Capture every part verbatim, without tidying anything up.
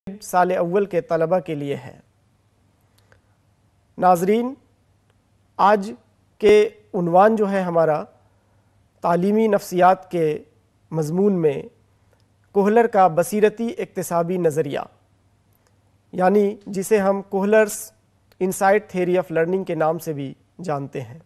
سال اول کے طلبہ کے لیے ہے۔ ناظرین، آج کے عنوان جو ہے ہمارا تعلیمی نفسیات کے مضمون میں کوہلر کا بصیرتی اکتسابی نظریہ، یعنی جسے ہم Kohler's insight theory of learning کے نام سے بھی جانتے ہیں۔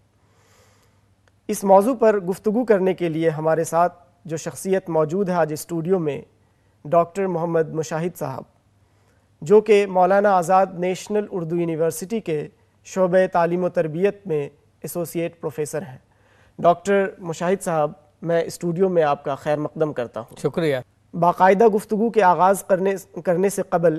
اس موضوع پر گفتگو کرنے کے لیے ہمارے ساتھ جو شخصیت موجود ہے آج اسٹوڈیو میں، ڈاکٹر محمد مشاہد صاحب، جو کہ مولانا آزاد نیشنل اردو یونیورسٹی کے شعبہ تعلیم و تربیت میں ایسوسیٹ پروفیسر ہیں۔ ڈاکٹر مشاہد صاحب، میں اسٹوڈیو میں آپ کا خیر مقدم کرتا ہوں۔ شکریہ۔ باقاعدہ گفتگو کے آغاز کرنے کرنے سے قبل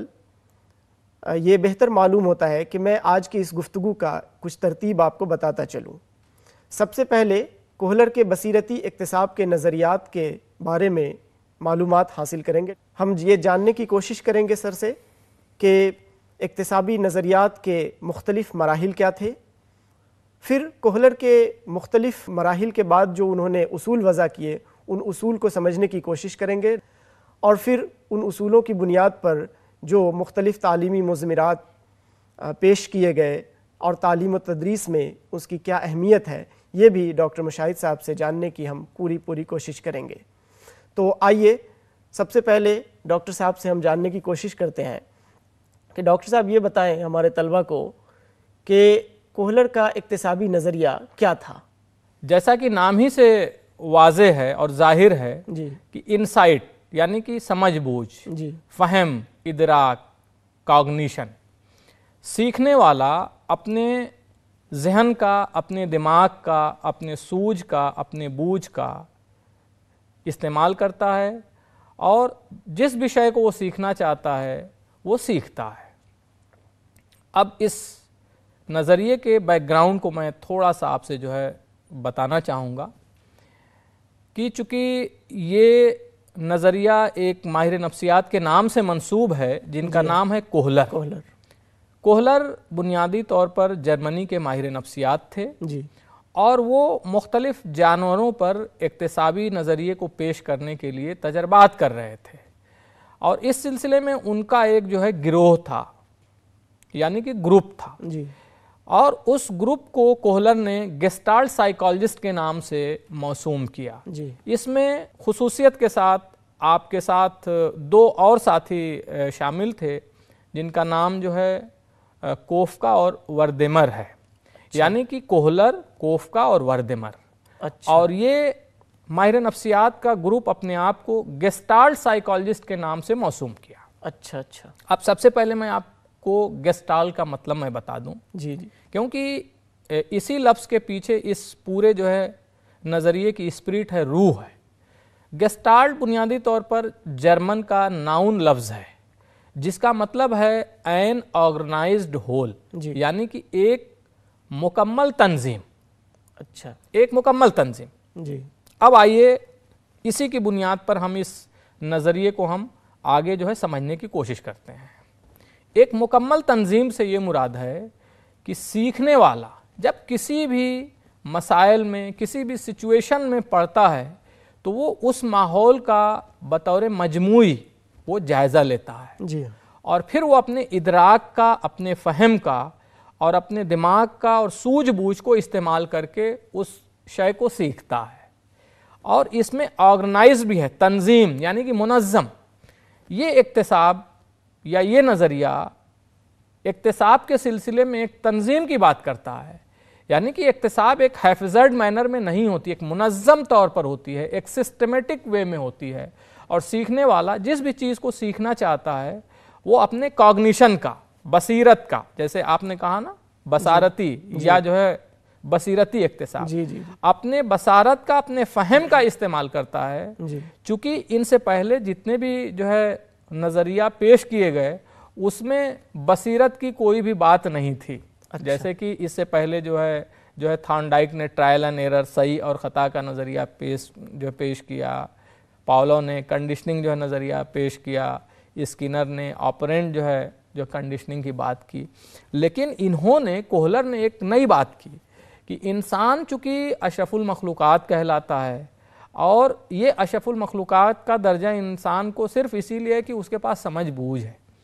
یہ بہتر معلوم ہوتا ہے کہ میں آج کی اس گفتگو کا کچھ ترتیب آپ کو بتاتا چلوں۔ سب سے پہلے کوہلر کے بصیرتی اکتساب کے نظریات کے بارے میں معلومات حاصل کریں گے۔ ہم یہ جاننے کی کوشش کریں گے سر سے کہ اکتسابی نظریات کے مختلف مراحل کیا تھے، پھر کوہلر کے مختلف مراحل کے بعد جو انہوں نے اصول وضع کیے ان اصول کو سمجھنے کی کوشش کریں گے، اور پھر ان اصولوں کی بنیاد پر جو مختلف تعلیمی مضمرات پیش کیے گئے اور تعلیم و تدریس میں اس کی کیا اہمیت ہے، یہ بھی ڈاکٹر مشاہد صاحب سے جاننے کی ہم پوری پوری کوشش کریں گے۔ تو آئیے سب سے پہلے ڈاکٹر صاحب سے ہم جاننے کی کوشش کرتے ہیں کہ ڈاکٹر صاحب یہ بتائیں ہمارے طلبہ کو کہ کوہلر کا اکتسابی نظریہ کیا تھا؟ جیسا کہ نام ہی سے واضح ہے اور ظاہر ہے جی کہ انسائٹ یعنی کہ سمجھ بوجھ، جی فہم، ادراک، کاگنیشن، سیکھنے والا اپنے ذہن کا، اپنے دماغ کا، اپنے سوجھ کا، اپنے بوجھ کا استعمال کرتا ہے اور جس وشے کو وہ سیکھنا چاہتا ہے وہ سیکھتا ہے۔ اب اس نظریے کے بیک گراؤنڈ کو میں تھوڑا سا آپ سے جو ہے بتانا چاہوں گا کہ چونکہ یہ نظریہ ایک ماہر نفسیات کے نام سے منسوب ہے جن کا نام ہے کوہلر۔ کوہلر کوہلر بنیادی طور پر جرمنی کے ماہر نفسیات تھے جی اور وہ مختلف جانوروں پر اکتسابی نظریے کو پیش کرنے کے لیے تجربات کر رہے تھے، اور اس سلسلے میں ان کا ایک جو ہے گروہ تھا، یعنی کہ گروپ تھا، جی اور اس گروپ کو کوہلر نے گیسٹالٹ سائیکالوجسٹ کے نام سے موسوم کیا۔ جی اس میں خصوصیت کے ساتھ آپ کے ساتھ دو اور ساتھی شامل تھے جن کا نام جو ہے کوفکا اور وردیمر ہے، یعنی کہ کوہلر، کوفکا اور وردیمر۔ اچھا، اور یہ ماہر نفسیات کا گروپ اپنے آپ کو گیسٹالٹ سائیکالوجسٹ کے نام سے موسوم کیا۔ اچھا اچھا اب سب سے پہلے میں آپ کو گیسٹالٹ کا مطلب میں بتا دوں، جی جی کیونکہ اسی لفظ کے پیچھے اس پورے جو ہے نظریے کی اسپرٹ ہے، روح ہے۔ گیسٹالٹ بنیادی طور پر جرمن کا ناؤن لفظ ہے جس کا مطلب ہے این آرگنائزڈ ہول، جی یعنی کہ ایک مکمل تنظیم، اچھا ایک مکمل تنظیم۔ جی اب آئیے اسی کی بنیاد پر ہم اس نظریے کو ہم آگے جو ہے سمجھنے کی کوشش کرتے ہیں۔ ایک مکمل تنظیم سے یہ مراد ہے کہ سیکھنے والا جب کسی بھی مسائل میں، کسی بھی سچویشن میں پڑتا ہے تو وہ اس ماحول کا بطور مجموعی وہ جائزہ لیتا ہے، جی اور پھر وہ اپنے ادراک کا، اپنے فہم کا اور اپنے دماغ کا اور سوجھ بوجھ کو استعمال کر کے اس شے کو سیکھتا ہے، اور اس میں آرگنائز بھی ہے، تنظیم یعنی کہ منظم۔ یہ اکتساب یا یہ نظریہ اکتساب کے سلسلے میں ایک تنظیم کی بات کرتا ہے، یعنی کہ اکتساب ایک حفظرڈ مینر میں نہیں ہوتی، ایک منظم طور پر ہوتی ہے، ایک سسٹمیٹک وے میں ہوتی ہے، اور سیکھنے والا جس بھی چیز کو سیکھنا چاہتا ہے وہ اپنے کاگنیشن کا، بصیرت کا، جیسے آپ نے کہا نا بصارتی یا جو ہے بصیرتی اکتساب، جی جی اپنے بصارت کا، اپنے فہم کا استعمال کرتا ہے۔ جی چونکہ ان سے پہلے جتنے بھی جو ہے نظریہ پیش کیے گئے اس میں بصیرت کی کوئی بھی بات نہیں تھی، جیسے کہ اس سے پہلے جو ہے جو ہے تھارنڈائک نے ٹرائل اینڈ ایرر، صحیح اور خطا کا نظریہ پیش جو پیش کیا، پاولو نے کنڈیشننگ جو ہے نظریہ پیش کیا، اسکینر نے آپرینٹ جو ہے جو کنڈیشننگ کی بات کی، لیکن انہوں نے کوہلر نے ایک نئی بات کی کہ انسان چونکہ اشرف المخلوقات کہلاتا ہے، اور یہ اشرف المخلوقات کا درجہ انسان کو صرف اسی لیے کہ اس کے پاس سمجھ بوجھ ہے،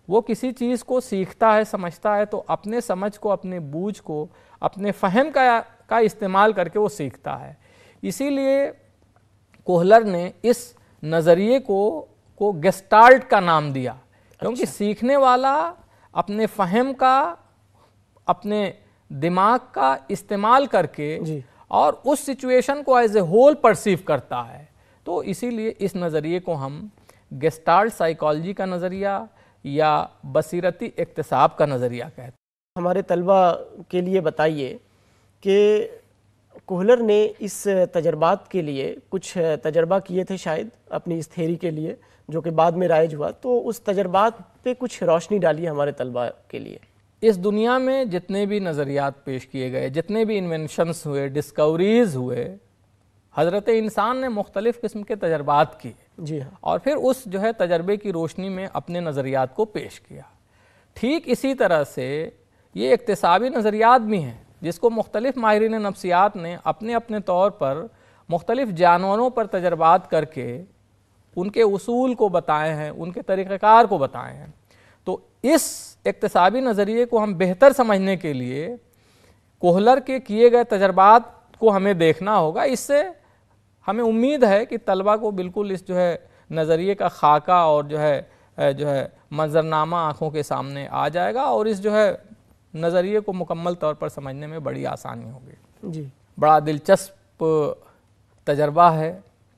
وہ کسی چیز کو سیکھتا ہے، سمجھتا ہے تو اپنے سمجھ کو، اپنے بوجھ کو، اپنے فہم کا کا استعمال کر کے وہ سیکھتا ہے۔ اسی لیے کوہلر نے اس نظریے کو کو گیسٹالٹ کا نام دیا، کیونکہ سیکھنے والا اپنے فہم کا، اپنے دماغ کا استعمال کر کے جی اور اس سچویشن کو ایز اے ہول پرسیو کرتا ہے، تو اسی لیے اس نظریے کو ہم گیسٹالٹ سائیکالوجی کا نظریہ یا بصیرتی اکتساب کا نظریہ کہتے ہیں۔ ہمارے طلبہ کے لیے بتائیے کہ کوہلر نے اس تجربات کے لیے کچھ تجربہ کیے تھے شاید اپنی اس تھیوری کے لیے جو کہ بعد میں رائج ہوا، تو اس تجربات پہ کچھ روشنی ڈالیے ہمارے طلبہ کے لیے۔ اس دنیا میں جتنے بھی نظریات پیش کیے گئے، جتنے بھی انوینشنز ہوئے، ڈسکوریز ہوئے، حضرت انسان نے مختلف قسم کے تجربات کیے، جی ہاں، اور پھر اس جو ہے تجربے کی روشنی میں اپنے نظریات کو پیش کیا۔ ٹھیک اسی طرح سے یہ اکتسابی نظریات بھی ہیں جس کو مختلف ماہرین نفسیات نے اپنے اپنے طور پر مختلف جانوروں پر تجربات کر کے ان کے اصول کو بتائے ہیں، ان کے طریقہ کار کو بتائے ہیں۔ تو اس اکتسابی نظریے کو ہم بہتر سمجھنے کے لیے کوہلر کے کیے گئے تجربات کو ہمیں دیکھنا ہوگا۔ اس سے ہمیں امید ہے کہ طلبہ کو بالکل اس جو ہے نظریے کا خاکہ اور جو ہے جو ہے منظرنامہ آنکھوں کے سامنے آ جائے گا، اور اس جو ہے نظریے کو مکمل طور پر سمجھنے میں بڑی آسانی ہوگی۔ جی بڑا دلچسپ تجربہ ہے۔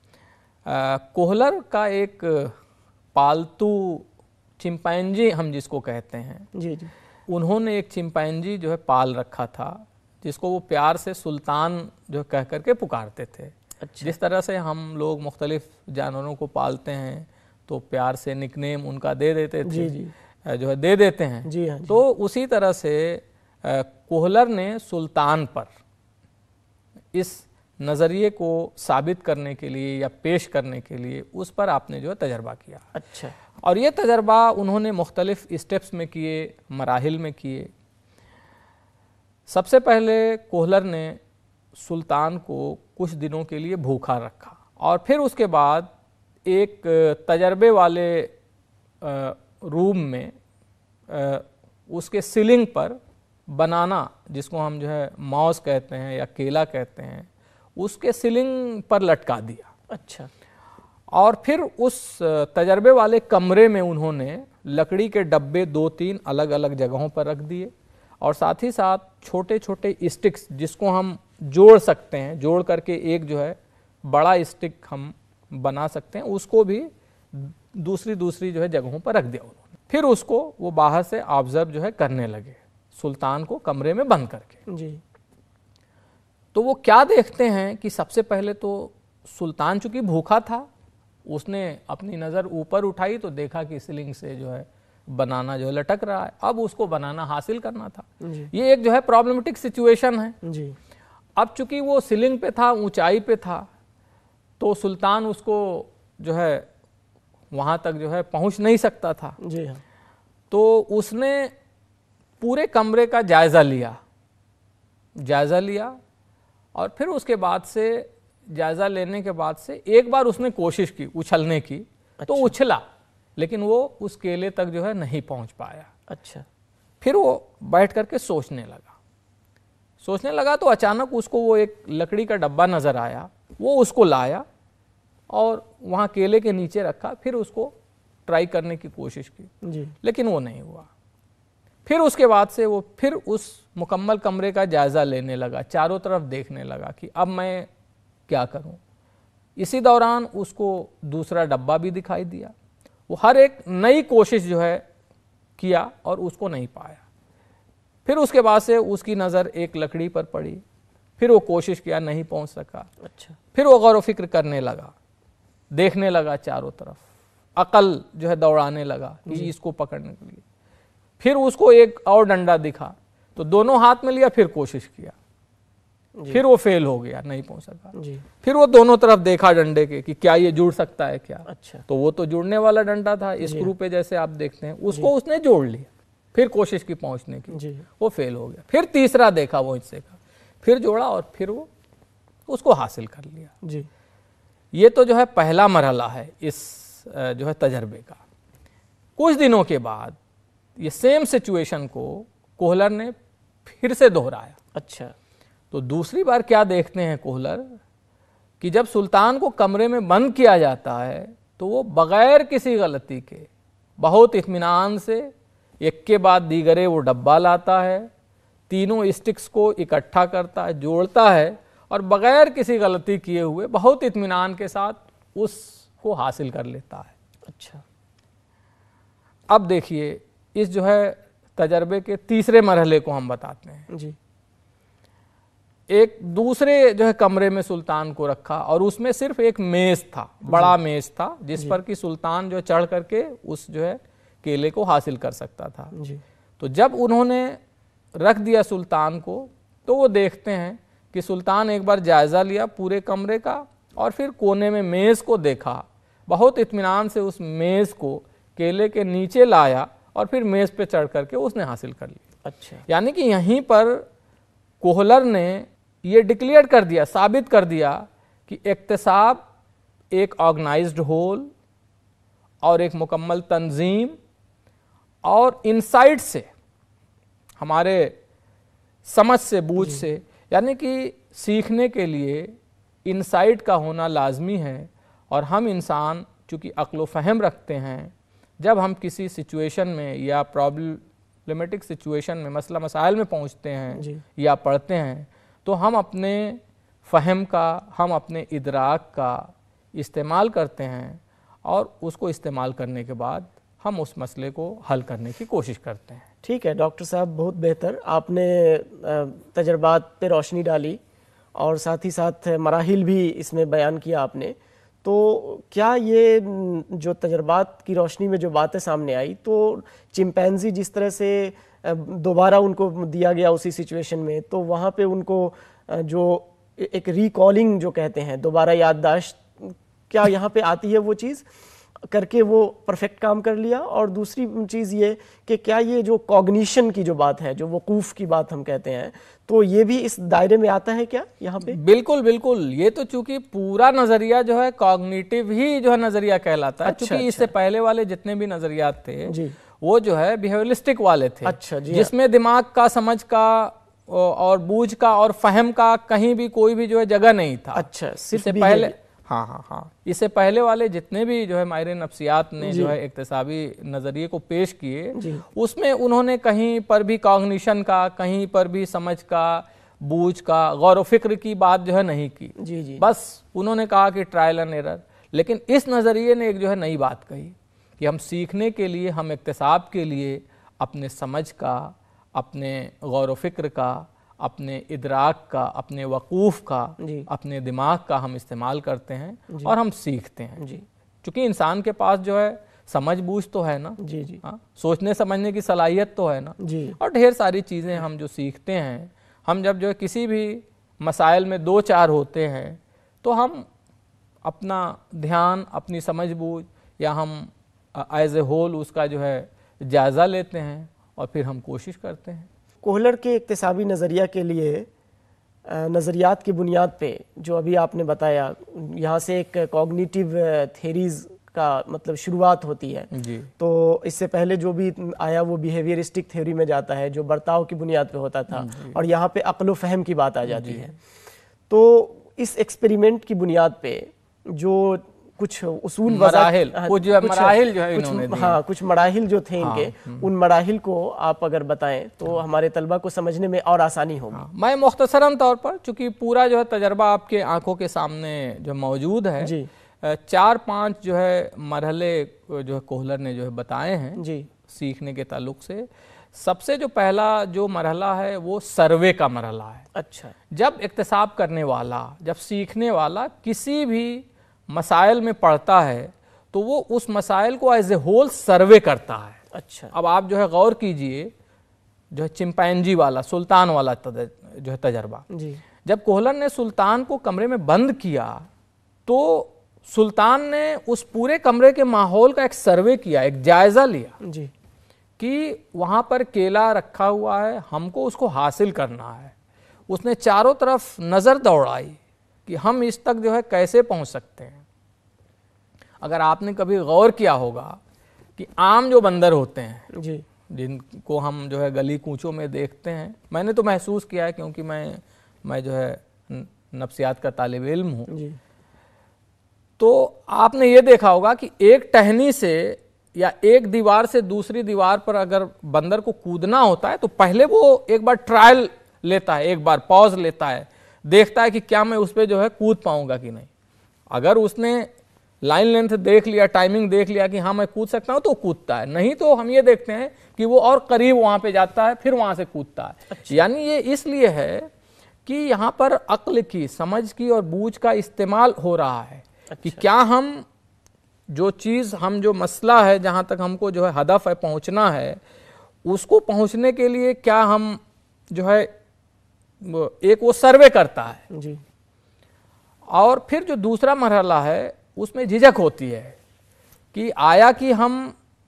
کوہلر کا ایک پالتو چمپینجی ہم جس کو کہتے ہیں، جی جی انہوں نے ایک چمپینجی جو ہے پال رکھا تھا جس کو وہ پیار سے سلطان جو کہہ کر کے پکارتے تھے۔ اچھا، جس طرح سے ہم لوگ مختلف جانوروں کو پالتے ہیں تو پیار سے نک نیم ان کا دے دیتے تھے، جی جی جو ہے دے دیتے ہیں۔ جی ہاں، تو اسی طرح سے کوہلر نے سلطان پر اس نظریے کو ثابت کرنے کے لیے یا پیش کرنے کے لیے اس پر آپ نے جو ہے تجربہ کیا۔ اچھا، اور یہ تجربہ انہوں نے مختلف اسٹیپس میں کیے، مراحل میں کیے۔ سب سے پہلے کوہلر نے سلطان کو کچھ دنوں کے لیے بھوکا رکھا، اور پھر اس کے بعد ایک تجربے والے روم میں اس کے سیلنگ پر بنانا، جس کو ہم جو ہے موز کہتے ہیں یا کیلا کہتے ہیں، اس کے سیلنگ پر لٹکا دیا۔ اچھا، اور پھر اس تجربے والے کمرے میں انہوں نے لکڑی کے ڈبے دو تین الگ الگ جگہوں پر رکھ دیے، اور ساتھ ہی ساتھ چھوٹے چھوٹے اسٹکس جس کو ہم جوڑ سکتے ہیں، جوڑ کر کے ایک جو ہے بڑا اسٹک ہم بنا سکتے ہیں، اس کو بھی دوسری دوسری جو ہے جگہوں پر رکھ دیا انہوں نے۔ پھر اس کو وہ باہر سے آبزرو جو ہے کرنے لگے، سلطان کو کمرے میں بند کر کے۔ جی تو وہ کیا دیکھتے ہیں کہ سب سے پہلے تو سلطان چونکہ بھوکا تھا، اس نے اپنی نظر اوپر اٹھائی تو دیکھا کہ سیلنگ سے جو ہے بنانا جو ہے لٹک رہا ہے، اب اس کو بنانا حاصل کرنا تھا۔ جی یہ ایک جو ہے پرابلمٹک سچویشن ہے۔ جی اب چونکہ وہ سیلنگ پہ تھا، اونچائی پہ تھا، تو سلطان اس کو جو ہے وہاں تک جو ہے پہنچ نہیں سکتا تھا۔ جی ہاں، تو اس نے پورے کمرے کا جائزہ لیا جائزہ لیا اور پھر اس کے بعد سے جائزہ لینے کے بعد سے ایک بار اس نے کوشش کی اچھلنے کی، تو اچھلا، لیکن وہ اس کیلے تک جو ہے نہیں پہنچ پایا۔ اچھا، پھر وہ بیٹھ کر کے سوچنے لگا سوچنے لگا تو اچانک اس کو وہ ایک لکڑی کا ڈبہ نظر آیا، وہ اس کو لایا اور وہاں کیلے کے نیچے رکھا، پھر اس کو ٹرائی کرنے کی کوشش کی، جی لیکن وہ نہیں ہوا۔ پھر اس کے بعد سے وہ پھر اس مکمل کمرے کا جائزہ لینے لگا، چاروں طرف دیکھنے لگا کہ اب میں کیا کروں۔ اسی دوران اس کو دوسرا ڈبہ بھی دکھائی دیا، وہ ہر ایک نئی کوشش جو ہے کیا اور اس کو نہیں پایا۔ پھر اس کے بعد سے اس کی نظر ایک لکڑی پر پڑی، پھر وہ کوشش کیا، نہیں پہنچ سکا۔ اچھا، پھر وہ غور و فکر کرنے لگا، دیکھنے لگا چاروں طرف، عقل جو ہے دوڑانے لگا کہ اس کو پکڑنے کے لیے۔ پھر اس کو ایک اور ڈنڈا دکھا تو دونوں ہاتھ میں لیا، پھر کوشش کیا، پھر وہ فیل ہو گیا، نہیں پہنچ سکا۔ جی پھر وہ دونوں طرف دیکھا ڈنڈے کے کہ کیا یہ جڑ سکتا ہے کیا، اچھا، تو وہ تو جڑنے والا ڈنڈا تھا، اسکرو پہ جیسے آپ دیکھتے ہیں، اس کو اس نے جوڑ لیا۔ پھر کوشش کی پہنچنے کی، جی وہ فیل ہو گیا۔ پھر تیسرا دیکھا وہ حصے کا، پھر جوڑا اور پھر وہ اس کو حاصل کر لیا۔ جی یہ تو جو ہے پہلا مرحلہ ہے اس جو ہے تجربے کا۔ کچھ دنوں کے بعد یہ سیم سچویشن کو کوہلر نے پھر سے دہرایا. اچھا. تو دوسری بار کیا دیکھتے ہیں کوہلر کہ جب سلطان کو کمرے میں بند کیا جاتا ہے تو وہ بغیر کسی غلطی کے بہت اطمینان سے ایک کے بعد دیگرے وہ ڈبہ لاتا ہے, تینوں اسٹکس کو اکٹھا کرتا ہے, جوڑتا ہے اور بغیر کسی غلطی کیے ہوئے بہت اطمینان کے ساتھ اس کو حاصل کر لیتا ہے. اچھا. اب دیکھیے اس جو ہے تجربے کے تیسرے مرحلے کو ہم بتاتے ہیں. جی. ایک دوسرے جو ہے کمرے میں سلطان کو رکھا اور اس میں صرف ایک میز تھا, بڑا میز تھا جس پر کہ سلطان جو چڑھ کر کے اس جو ہے کیلے کو حاصل کر سکتا تھا. جی. تو جب انہوں نے رکھ دیا سلطان کو تو وہ دیکھتے ہیں کہ سلطان ایک بار جائزہ لیا پورے کمرے کا اور پھر کونے میں میز کو دیکھا, بہت اطمینان سے اس میز کو کیلے کے نیچے لایا اور پھر میز پہ چڑھ کر کے اس نے حاصل کر لی. اچھا. یعنی کہ یہیں پر کوہلر نے یہ ڈکلیئر کر دیا, ثابت کر دیا کہ اقتصاب ایک آرگنائزڈ ہول اور ایک مکمل تنظیم اور انسائٹ سے, ہمارے سمجھ سے, بوجھ سے, یعنی کہ سیکھنے کے لیے انسائٹ کا ہونا لازمی ہے. اور ہم انسان چونکہ عقل و فہم رکھتے ہیں, جب ہم کسی سچویشن میں یا پرابلمیٹک سچویشن میں مسئلہ مسائل میں پہنچتے ہیں جی. یا پڑھتے ہیں تو ہم اپنے فہم کا, ہم اپنے ادراک کا استعمال کرتے ہیں اور اس کو استعمال کرنے کے بعد ہم اس مسئلے کو حل کرنے کی کوشش کرتے ہیں. ٹھیک ہے ڈاکٹر صاحب, بہت بہتر. آپ نے تجربات پہ روشنی ڈالی اور ساتھ ہی ساتھ مراحل بھی اس میں بیان کیا آپ نے. تو کیا یہ جو تجربات کی روشنی میں جو باتیں سامنے آئی تو چمپینزی جس طرح سے دوبارہ ان کو دیا گیا اسی سچویشن میں, تو وہاں پہ ان کو جو ایک ریکالنگ جو کہتے ہیں, دوبارہ یادداشت, کیا یہاں پہ آتی ہے وہ چیز کر کے وہ پرفیکٹ کام کر لیا؟ اور دوسری چیز یہ کہ کیا یہ جو کوگنیشن کی جو بات ہے, جو وقوف کی بات ہم کہتے ہیں, تو یہ بھی اس دائرے میں آتا ہے کیا یہاں پہ؟ بالکل بالکل. یہ تو چونکہ پورا نظریہ جو ہے کوگنیٹیو ہی جو ہے نظریہ کہلاتا ہے. چونکہ اس سے پہلے والے جتنے بھی نظریات تھے وہ جو ہے بیہیویرسٹک والے تھے, جس میں دماغ کا, سمجھ کا اور بوجھ کا اور فہم کا کہیں بھی کوئی بھی جو ہے جگہ نہیں تھا. اچھا. اس سے پہلے ہاں ہاں ہاں اس سے پہلے والے جتنے بھی جو ہے ماہرین نفسیات نے جو ہے اقتصابی نظریے کو پیش کیے, اس میں انہوں نے کہیں پر بھی کوگنیشن کا, کہیں پر بھی سمجھ کا, بوجھ کا, غور و فکر کی بات جو ہے نہیں کی. جی جی. بس انہوں نے کہا کہ ٹرائل اینڈ ایرر. لیکن اس نظریے نے ایک جو ہے نئی بات کہی کہ ہم سیکھنے کے لیے, ہم اقتصاب کے لیے اپنے سمجھ کا, اپنے غور و فکر کا, اپنے ادراک کا, اپنے وقوف کا, اپنے دماغ کا ہم استعمال کرتے ہیں اور ہم سیکھتے ہیں. جی. چونکہ انسان کے پاس جو ہے سمجھ بوجھ تو ہے نا, جی جی, سوچنے سمجھنے کی صلاحیت تو ہے نا, جی, اور ڈھیر ساری چیزیں ہم جو سیکھتے ہیں. ہم جب جو ہے کسی بھی مسائل میں دو چار ہوتے ہیں تو ہم اپنا دھیان, اپنی سمجھ بوجھ یا ہم ایز اے ہول اس کا جو ہے جائزہ لیتے ہیں اور پھر ہم کوشش کرتے ہیں. کوہلر کے اقتصابی نظریہ کے لیے نظریات کی بنیاد پہ جو ابھی آپ نے بتایا, یہاں سے ایک کوگنیٹیو تھیریز کا مطلب شروعات ہوتی ہے. جی. تو اس سے پہلے جو بھی آیا وہ بیہیویئرسٹک تھیوری میں جاتا ہے, جو برتاؤ کی بنیاد پہ ہوتا تھا, اور یہاں پہ عقل و فہم کی بات آ جاتی ہے. تو اس ایکسپیریمنٹ کی بنیاد پہ جو کچھ اصول مراحل, کچھ مراحل جو ہے انہوں نے دیے, ہاں کچھ مراحل جو تھے ان کے, ان مراحل کو آپ اگر بتائیں تو ہمارے طلبہ کو سمجھنے میں اور آسانی ہوگی. میں مختصراً طور پر, چونکہ پورا جو ہے تجربہ آپ کے آنکھوں کے سامنے جو موجود ہے, جی, چار پانچ جو ہے مرحلے جو ہے کوہلر نے جو ہے بتائے ہیں جی, سیکھنے کے تعلق سے. سب سے جو پہلا جو مرحلہ ہے وہ سروے کا مرحلہ ہے. اچھا. جب اقتصاب کرنے والا, جب سیکھنے والا کسی بھی مسائل میں پڑھتا ہے تو وہ اس مسائل کو ایز اے ہول سروے کرتا ہے. اچھا. اب آپ جو ہے غور کیجئے, جو ہے چمپینجی والا, سلطان والا جو ہے تجربہ, جی, جب کوہلر نے سلطان کو کمرے میں بند کیا تو سلطان نے اس پورے کمرے کے ماحول کا ایک سروے کیا, ایک جائزہ لیا, جی, کہ وہاں پر کیلا رکھا ہوا ہے, ہم کو اس کو حاصل کرنا ہے. اس نے چاروں طرف نظر دوڑائی کہ ہم اس تک جو ہے کیسے پہنچ سکتے ہیں. اگر آپ نے کبھی غور کیا ہوگا کہ عام جو بندر ہوتے ہیں, جی, جن کو ہم جو ہے گلی کوچوں میں دیکھتے ہیں. میں نے تو محسوس کیا ہے کیونکہ میں میں جو ہے نفسیات کا طالب علم ہوں. جی. تو آپ نے یہ دیکھا ہوگا کہ ایک ٹہنی سے یا ایک دیوار سے دوسری دیوار پر اگر بندر کو کودنا ہوتا ہے تو پہلے وہ ایک بار ٹرائل لیتا ہے, ایک بار پاز لیتا ہے, دیکھتا ہے کہ کیا میں اس پہ جو ہے کود پاؤں گا کہ نہیں. اگر اس نے لائن لینتھ دیکھ لیا, ٹائمنگ دیکھ لیا کہ ہاں میں کود سکتا ہوں تو کودتا ہے, نہیں تو ہم یہ دیکھتے ہیں کہ وہ اور قریب وہاں پہ جاتا ہے پھر وہاں سے کودتا ہے. اچھا. یعنی یہ اس لیے ہے کہ یہاں پر عقل کی, سمجھ کی اور بوجھ کا استعمال ہو رہا ہے. اچھا. کہ کیا ہم جو چیز, ہم جو مسئلہ ہے جہاں تک ہم کو جو ہے ہدف ہے پہنچنا ہے, اس کو پہنچنے کے لیے کیا ہم جو ہے ایک وہ سروے کرتا ہے. جی. اور پھر جو دوسرا مرحلہ ہے اس میں جھجک ہوتی ہے کہ آیا کہ ہم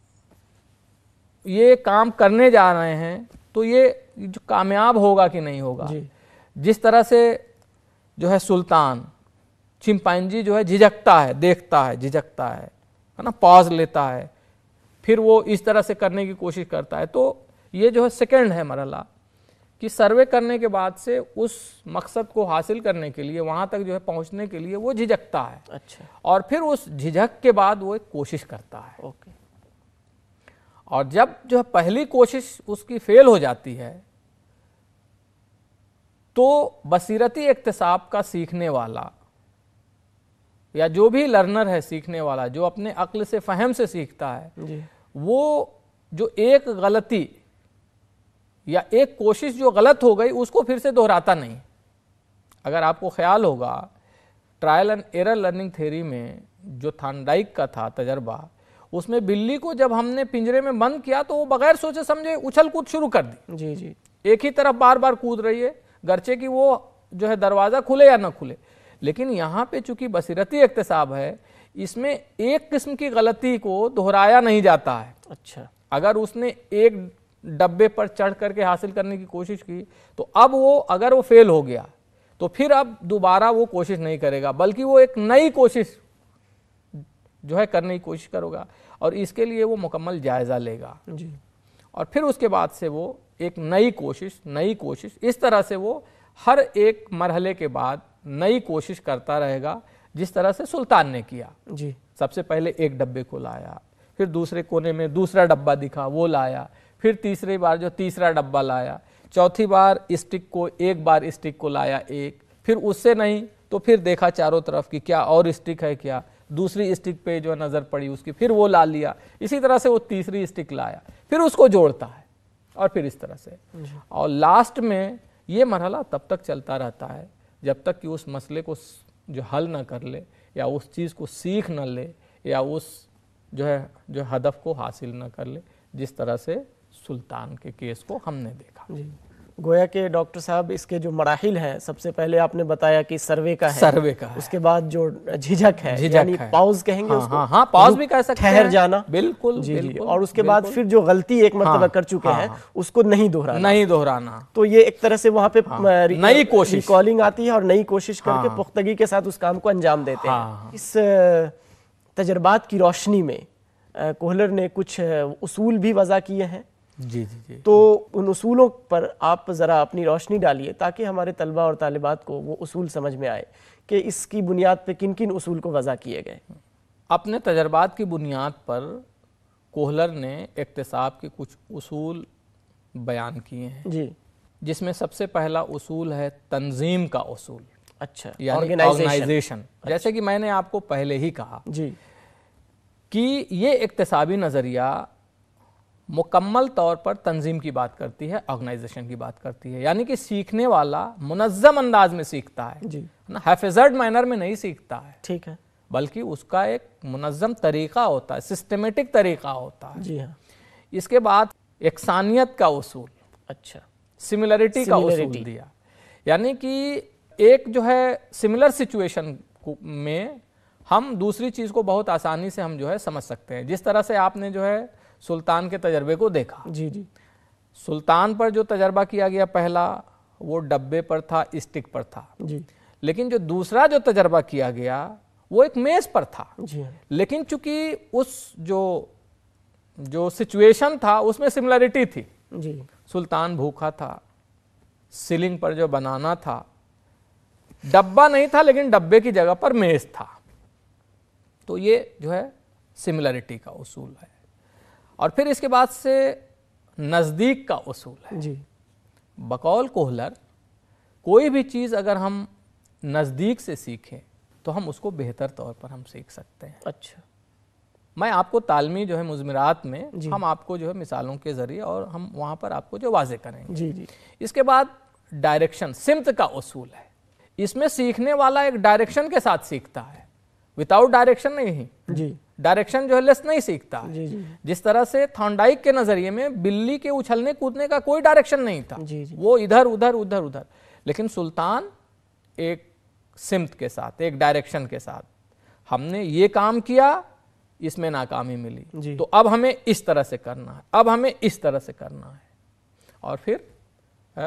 یہ کام کرنے جا رہے ہیں تو یہ جو کامیاب ہوگا کہ نہیں ہوگا. جی. جس طرح سے جو ہے سلطان چمپینجی جو ہے جھجکتا ہے, دیکھتا ہے, جھجکتا ہے ہے نا, پاز لیتا ہے, پھر وہ اس طرح سے کرنے کی کوشش کرتا ہے. تو یہ جو ہے سیکنڈ ہے مرحلہ کہ سروے کرنے کے بعد سے اس مقصد کو حاصل کرنے کے لیے, وہاں تک جو ہے پہنچنے کے لیے وہ جھجکتا ہے. اچھا. اور پھر اس جھجک کے بعد وہ ایک کوشش کرتا ہے. اوکے. اور جب جو ہے پہلی کوشش اس کی فیل ہو جاتی ہے تو بصیرتی اکتساب کا سیکھنے والا یا جو بھی لرنر ہے, سیکھنے والا جو اپنے عقل سے, فہم سے سیکھتا ہے, جی. وہ جو ایک غلطی یا ایک کوشش جو غلط ہو گئی اس کو پھر سے دہراتا نہیں. اگر آپ کو خیال ہوگا trial and error learning theory میں جو تھارنڈائک کا تھا تجربہ, اس میں بلی کو جب ہم نے پنجرے میں بند کیا تو وہ بغیر سوچے سمجھے اچھل کود شروع کر دی. جی جی. ایک ہی طرف بار بار کود رہی ہے, گرچہ کہ وہ جو ہے دروازہ کھلے یا نہ کھلے. لیکن یہاں پہ چونکہ بصیرتی اکتساب ہے, اس میں ایک قسم کی غلطی کو دہرایا نہیں جاتا ہے. اچھا. اگر اس نے ایک ڈبے پر چڑھ کر کے حاصل کرنے کی کوشش کی تو اب وہ اگر وہ فیل ہو گیا تو پھر اب دوبارہ وہ کوشش نہیں کرے گا, بلکہ وہ ایک نئی کوشش جو ہے کرنے کی کوشش کرے گا اور اس کے لیے وہ مکمل جائزہ لے گا. جی. اور پھر اس کے بعد سے وہ ایک نئی کوشش نئی کوشش اس طرح سے وہ ہر ایک مرحلے کے بعد نئی کوشش کرتا رہے گا, جس طرح سے سلطان نے کیا. جی. سب سے پہلے ایک ڈبے کو لایا, پھر دوسرے کونے میں دوسرا ڈبہ دکھا وہ لایا, پھر تیسری بار جو تیسرا ڈبہ لایا, چوتھی بار اسٹک کو ایک بار اسٹک کو لایا ایک, پھر اس سے نہیں تو پھر دیکھا چاروں طرف کہ کیا اور اسٹک ہے, کیا دوسری اسٹک پہ جو نظر پڑی اس کی, پھر وہ لا لیا. اسی طرح سے وہ تیسری اسٹک لایا, پھر اس کو جوڑتا ہے اور پھر اس طرح سے. اور لاسٹ میں یہ مرحلہ تب تک چلتا رہتا ہے جب تک کہ اس مسئلے کو جو حل نہ کر لے یا اس چیز کو سیکھ نہ لے یا اس جو ہے جو ہدف کو حاصل نہ کر لے, جس طرح سے سلطان کے کیس کو ہم نے دیکھا. جی. گویا کہ ڈاکٹر صاحب اس کے جو مراحل ہیں, سب سے پہلے آپ نے بتایا کہ سروے کا ہے, سروے کا ہے, اس کے بعد جو جھجک ہے, یعنی پاؤز کہیں گے اس کو, ہاں ہاں پاؤز بھی کہہ سکتے ہیں, ٹھہر جانا. بالکل. جی جی. اور اس کے بعد پھر جو غلطی ایک مرتبہ کر چکے ہیں اس کو نہیں دہرانا. نہیں دہرانا. تو یہ ایک طرح سے وہاں پہ نئی کوشش, ریکالنگ آتی ہے اور نئی کوشش کر کے پختگی کے ساتھ اس کام کو انجام دیتے ہیں. اس تجربات کی روشنی میں کوہلر نے کچھ اصول بھی وضع کیے ہیں. جی جی جی. تو ان اصولوں پر آپ ذرا اپنی روشنی ڈالیے تاکہ ہمارے طلبہ اور طالبات کو وہ اصول سمجھ میں آئے کہ اس کی بنیاد پہ کن کن اصول کو وضع کیے گئے. اپنے تجربات کی بنیاد پر کوہلر نے اکتساب کے کچھ اصول بیان کیے ہیں. جی. جس میں سب سے پہلا اصول ہے تنظیم کا اصول. اچھا. یعنی آرگنائزیشن. جیسے کہ میں نے آپ کو پہلے ہی کہا جی کہ یہ اکتسابی نظریہ مکمل طور پر تنظیم کی بات کرتی ہے, آرگنائزیشن کی بات کرتی ہے. یعنی کہ سیکھنے والا منظم انداز میں سیکھتا ہے, جی حفظرڈ مینر میں نہیں سیکھتا ہے. ٹھیک ہے. بلکہ اس کا ایک منظم طریقہ ہوتا ہے, سسٹمیٹک طریقہ ہوتا ہے. جی ہاں. اس کے بعد یکسانیت کا اصول. اچھا. سملرٹی کا اصول دیا. یعنی کہ ایک جو ہے سملر سچویشن میں ہم دوسری چیز کو بہت آسانی سے ہم جو ہے سمجھ سکتے ہیں. جس طرح سے آپ نے جو ہے سلطان کے تجربے کو دیکھا. جی جی. سلطان پر جو تجربہ کیا گیا پہلا وہ ڈبے پر تھا, اسٹک پر تھا. جی. لیکن جو دوسرا جو تجربہ کیا گیا وہ ایک میز پر تھا. جی. لیکن چونکہ اس جو जो सिचुएशन था उसमें सिमिलरिटी थी। जी। सुल्तान भूखा था, सीलिंग पर जो बनाना था, डब्बा नहीं था लेकिन डब्बे की जगह पर मेज था। तो ये जो है सिमिलरिटी का उसूल है। और फिर इसके बाद से नज़दीक का उसूल है। जी। बकौल कोहलर, कोई भी चीज़ अगर हम नज़दीक से सीखें तो हम उसको बेहतर तौर पर हम सीख सकते हैं। अच्छा। मैं आपको तालमी जो है मुज़मिरात में हम आपको जो है मिसालों के ज़रिए और हम वहाँ पर आपको जो वाज़े करेंगे। जी जी। इसके बाद डायरेक्शन, सिमत का उसूल है। इसमें सीखने वाला एक डायरेक्शन के साथ सीखता है, विदाउट डायरेक्शन नहीं। जी। डायरेक्शन जो है लेस नहीं सीखता है। जी जी। जिस तरह से थॉर्नडाइक के नज़रिए में बिल्ली के उछलने कूदने का कोई डायरेक्शन नहीं था। जी जी। वो इधर उधर उधर उधर, लेकिन सुल्तान एक सिमत के साथ, एक डायरेक्शन के साथ, हमने ये काम किया, इसमें नाकामी मिली, तो अब हमें इस तरह से करना है, अब हमें इस तरह से करना है। और फिर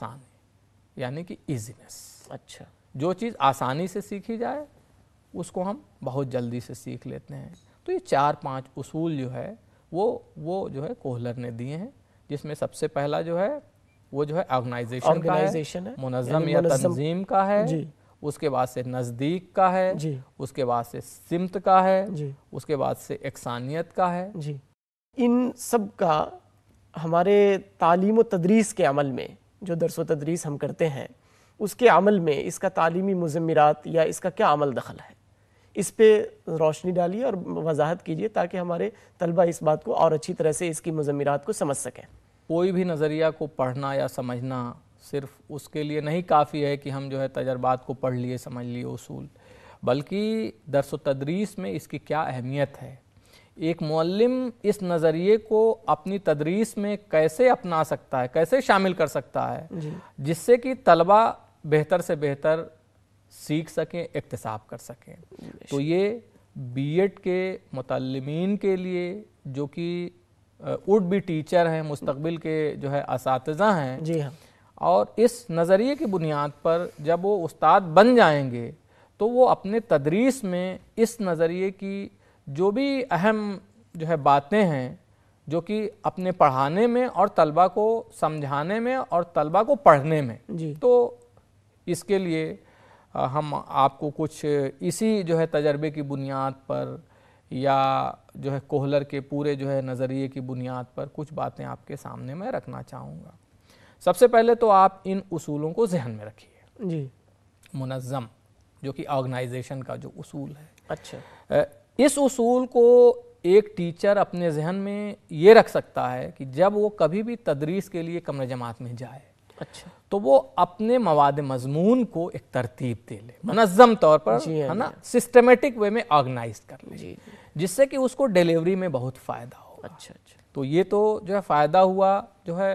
आसानी यानी कि इजीनेस। अच्छा। जो चीज़ आसानी से सीखी जाए उसको हम बहुत जल्दी से सीख लेते हैं। तो ये चार पांच उसूल जो है वो वो जो है कोहलर ने दिए हैं, जिसमें सबसे पहला जो है वो जो है ऑर्गेनाइजेशन का है, मुनज़्ज़म या तंजीम का है। जी। उसके बाद से नज़दीक का है। जी। उसके बाद से सिमत का है। जी। उसके बाद से एकसानियत का है। जी। इन सब का हमारे तालीम व तदरीस के अमल में, जो दर्स व तदरीस हम करते हैं उसके अमल में इसका तालीमी मुज़म्मिरात या इसका क्या अमल दखल है, इस पे रोशनी डालिए और वजाहत कीजिए ताकि हमारे तलबा इस बात को और अच्छी तरह से इसकी मुज़म्मिरात को समझ सकें। कोई भी नज़रिया को पढ़ना या समझना सिर्फ उसके लिए नहीं काफ़ी है कि हम जो है तजर्बात को पढ़ लिए, समझ लिए उसूल, बल्कि दर्स व तदरीस में इसकी क्या अहमियत है। एक मुअल्लिम इस नज़रिए को अपनी तदरीस में कैसे अपना सकता है, कैसे शामिल कर सकता है, जिससे कि तलबा बेहतर से बेहतर सीख सकें, इक्तिसाब कर सकें। तो ये बीएड के मुतल्लिमीन के लिए जो कि वुड बी टीचर हैं, मुस्तकबिल के जो है असातिज़ा हैं, जी हाँ, और इस नज़रिए की बुनियाद पर जब वो उस्ताद बन जाएंगे तो वो अपने तदरीस में इस नज़रिए की जो भी अहम जो है बातें हैं, जो कि अपने पढ़ाने में और तलबा को समझाने में और तलबा को पढ़ने में, जी, तो इसके लिए हम आपको कुछ इसी जो है तजर्बे की बुनियाद पर या जो है कोहलर के पूरे जो है नज़रिए की बुनियाद पर कुछ बातें आपके सामने मैं रखना चाहूँगा। सबसे पहले तो आप इन उसूलों को जहन में रखिए। जी। मुनज़्ज़म जो कि ऑर्गेनाइजेशन का जो उसूल है, अच्छा, इस उसूल को एक टीचर अपने जहन में ये रख सकता है कि जब वो कभी भी तदरीस के लिए कमरे जमात में जाए, अच्छा, तो वो अपने मवाद मजमून को एक तरतीब दे ले, मुनज़्ज़म तौर पर, है ना, सिस्टमेटिक वे में ऑर्गेनाइज कर ले, जिससे कि उसको डिलीवरी में बहुत फ़ायदा हो। अच्छा अच्छा। तो ये तो जो है फ़ायदा हुआ जो है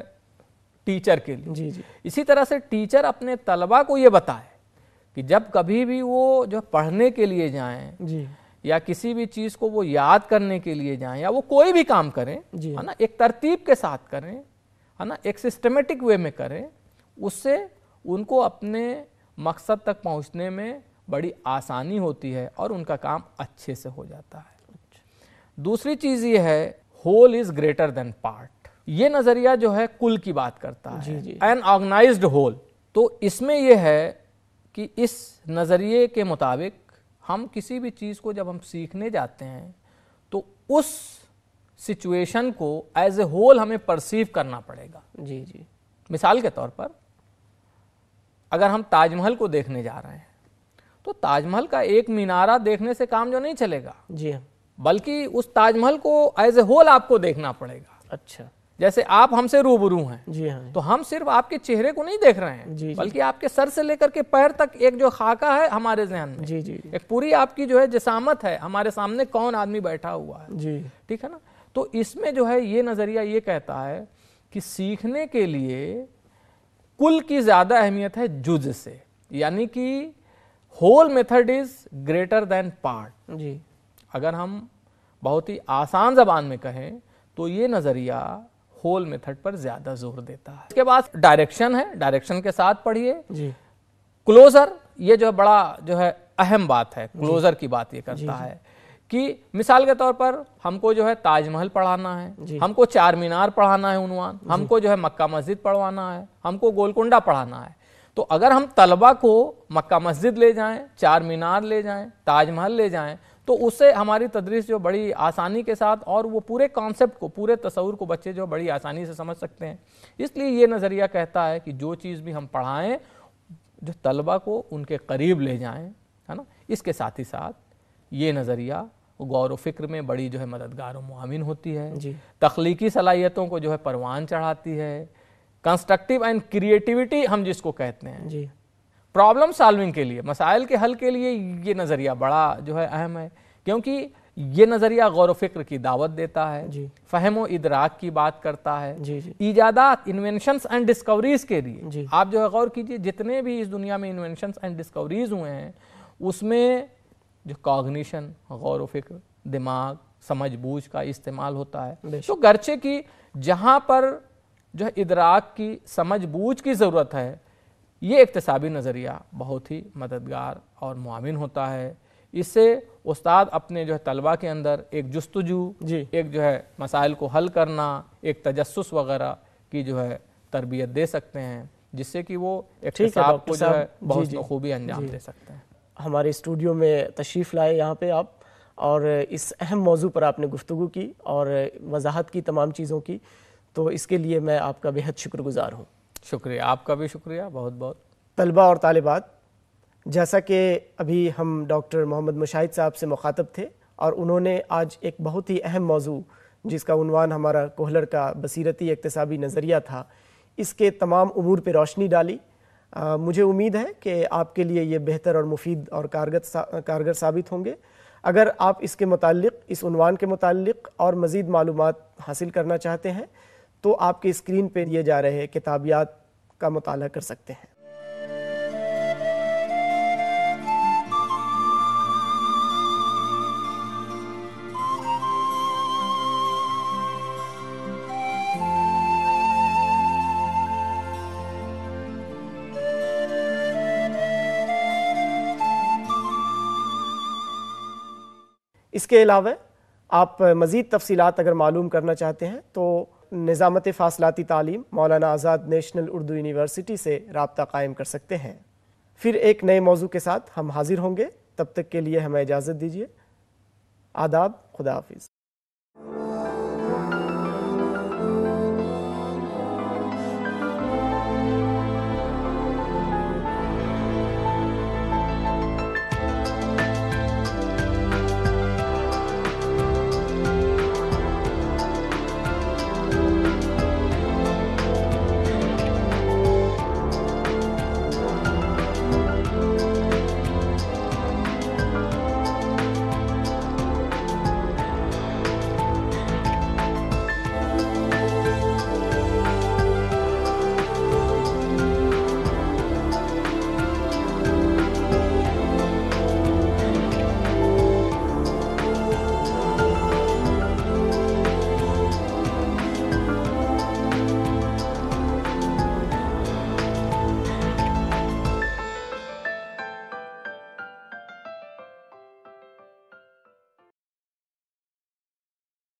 टीचर के लिए। जी जी। इसी तरह से टीचर अपने तलबा को ये बताए कि जब कभी भी वो जो पढ़ने के लिए जाएं, जी, या किसी भी चीज़ को वो याद करने के लिए जाएं या वो कोई भी काम करें, है ना, एक तरतीब के साथ करें, है ना, एक सिस्टमेटिक वे में करें, उससे उनको अपने मकसद तक पहुंचने में बड़ी आसानी होती है और उनका काम अच्छे से हो जाता है। दूसरी चीज़ ये है, whole is greater than part. ये नज़रिया जो है कुल की बात करता है, एन ऑर्गेनाइज्ड होल। तो इसमें यह है कि इस नज़रिए के मुताबिक हम किसी भी चीज़ को जब हम सीखने जाते हैं तो उस सिचुएशन को एज ए होल हमें परसीव करना पड़ेगा। जी जी। मिसाल के तौर पर अगर हम ताजमहल को देखने जा रहे हैं तो ताजमहल का एक मीनारा देखने से काम जो नहीं चलेगा, जी, बल्कि उस ताजमहल को एज ए होल आपको देखना पड़ेगा। अच्छा, जैसे आप हमसे रूबरू हैं, जी हाँ, तो हम सिर्फ आपके चेहरे को नहीं देख रहे हैं, जी, बल्कि आपके सर से लेकर के पैर तक एक जो खाका है हमारे ज़हन में, जी, जी, एक पूरी आपकी जो है जिसामत है, हमारे सामने कौन आदमी बैठा हुआ है, जी, ठीक है ना। तो इसमें जो है ये नज़रिया ये कहता है कि सीखने के लिए कुल की ज़्यादा अहमियत है जुज़ से, यानी कि whole method is greater than part. जी, अगर हम बहुत ही आसान ज़बान में कहें तो ये नज़रिया होल मेथड पर ज़्यादा जोर देता है। इसके बाद डायरेक्शन है, डायरेक्शन के साथ पढ़िए। जी। क्लोज़र, ये जो बड़ा जो है अहम बात है, क्लोज़र की बात ये करता जी, है کہ مثال کے طور پر ہم کو جو ہے تاج محل پڑھانا ہے، ہم کو چار مینار پڑھانا ہے عنوان، ہم کو جو ہے مکہ مسجد پڑھوانا ہے، ہم کو گولکنڈہ پڑھانا ہے. تو اگر ہم طلبہ کو مکہ مسجد لے جائیں، چار مینار لے جائیں، تاج محل لے جائیں، تو اس سے ہماری تدریس جو بڑی آسانی کے ساتھ اور وہ پورے کانسیپٹ کو، پورے تصور کو بچے جو بڑی آسانی سے سمجھ سکتے ہیں. اس لیے یہ نظریہ کہتا ہے کہ جو چیز بھی ہم پڑھائیں جو طلبہ کو ان کے قریب لے جائیں، ہے نا. اس کے ساتھ ہی ساتھ یہ نظریہ غور و فکر میں بڑی جو ہے مددگار و معاون ہوتی ہے، تخلیقی صلاحیتوں کو جو ہے پروان چڑھاتی ہے، کنسٹرکٹیو اینڈ کریٹیوٹی ہم جس کو کہتے ہیں، جی پرابلم سالونگ کے لیے، مسائل کے حل کے لیے یہ نظریہ بڑا جو ہے اہم ہے، کیونکہ یہ نظریہ غور و فکر کی دعوت دیتا ہے، جی فہم و ادراک کی بات کرتا ہے، جی جی ایجادات انوینشنز اینڈ ڈسکوریز کے لیے. جی آپ جو ہے غور کیجئے جتنے بھی اس دنیا میں انوینشنز اینڈ ڈسکوریز ہوئے ہیں اس میں جو کاگنیشن، غور و فکر، دماغ، سمجھ بوجھ کا استعمال ہوتا ہے. تو گرچہ کی جہاں پر جو ہے ادراک کی، سمجھ بوجھ کی ضرورت ہے، یہ اکتسابی نظریہ بہت ہی مددگار اور معاون ہوتا ہے. اس سے استاد اپنے جو ہے طلبہ کے اندر ایک جستجو، جی ایک جو ہے مسائل کو حل کرنا، ایک تجسس وغیرہ کی جو ہے تربیت دے سکتے ہیں، جس سے کہ وہ اکتساب کو جو ہے بہت بخوبی انجام دے سکتے ہیں. ہمارے اسٹوڈیو میں تشریف لائے یہاں پہ آپ، اور اس اہم موضوع پر آپ نے گفتگو کی اور وضاحت کی تمام چیزوں کی، تو اس کے لیے میں آپ کا بہت شکر گزار ہوں. شکریہ، آپ کا بھی شکریہ بہت بہت. طلبہ اور طالبات، جیسا کہ ابھی ہم ڈاکٹر محمد مشاہد صاحب سے مخاطب تھے اور انہوں نے آج ایک بہت ہی اہم موضوع جس کا عنوان ہمارا کوہلر کا بصیرتی اکتسابی نظریہ تھا، اس کے تمام امور پہ روشنی ڈالی. آ, مجھے امید ہے کہ آپ کے لیے یہ بہتر اور مفید اور کارگر کارگر ثابت ہوں گے. اگر آپ اس کے متعلق، اس عنوان کے متعلق اور مزید معلومات حاصل کرنا چاہتے ہیں تو آپ کے اسکرین پہ دیے جا رہے کتابیات کا مطالعہ کر سکتے ہیں. اس کے علاوہ آپ مزید تفصیلات اگر معلوم کرنا چاہتے ہیں تو نظامت فاصلاتی تعلیم مولانا آزاد نیشنل اردو یونیورسٹی سے رابطہ قائم کر سکتے ہیں. پھر ایک نئے موضوع کے ساتھ ہم حاضر ہوں گے، تب تک کے لیے ہمیں اجازت دیجیے. آداب، خدا حافظ.